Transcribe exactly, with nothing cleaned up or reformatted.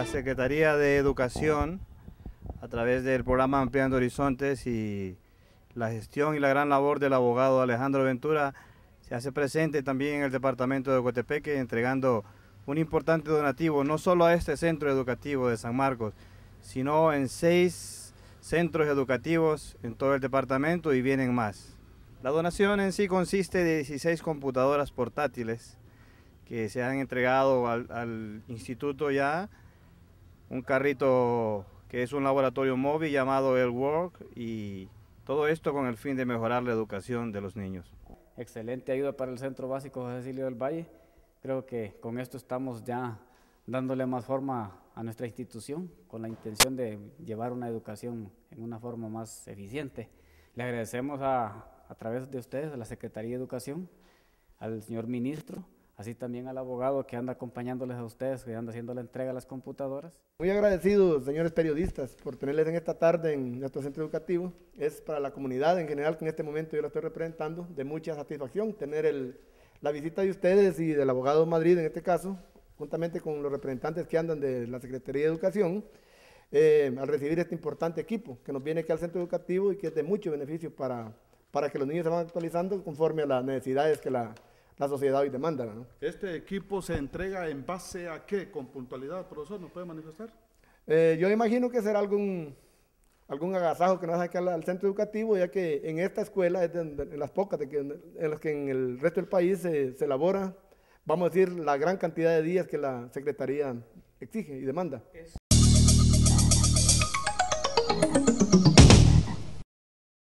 la Secretaría de Educación, a través del programa Ampliando Horizontes y la gestión y la gran labor del abogado Alejandro Ventura, se hace presente también en el departamento de Ocotepeque, entregando un importante donativo, no solo a este centro educativo de San Marcos, sino en seis centros educativos en todo el departamento y vienen más. La donación en sí consiste de dieciséis computadoras portátiles que se han entregado al, al instituto ya, un carrito que es un laboratorio móvil llamado El Work, y todo esto con el fin de mejorar la educación de los niños. Excelente ayuda para el Centro Básico José Cecilio del Valle. Creo que con esto estamos ya dándole más forma a nuestra institución, con la intención de llevar una educación en una forma más eficiente. Le agradecemos a, a través de ustedes, a la Secretaría de Educación, al señor ministro, así también al abogado que anda acompañándoles a ustedes, que anda haciendo la entrega de las computadoras. Muy agradecidos, señores periodistas, por tenerles en esta tarde en nuestro centro educativo. Es para la comunidad en general, que en este momento yo la estoy representando, de mucha satisfacción tener el, la visita de ustedes y del abogado Madrid en este caso, juntamente con los representantes que andan de la Secretaría de Educación, eh, al recibir este importante equipo que nos viene aquí al centro educativo y que es de mucho beneficio para, para que los niños se van actualizando conforme a las necesidades que la la sociedad hoy demanda, ¿no? ¿Este equipo se entrega en base a qué? ¿Con puntualidad, profesor? ¿Nos puede manifestar? Eh, yo imagino que será algún, algún agasajo que nos hace aquí al, al centro educativo, ya que en esta escuela es de, de, de las pocas de que, en las que en el resto del país se, se elabora, vamos a decir, la gran cantidad de días que la Secretaría exige y demanda. Es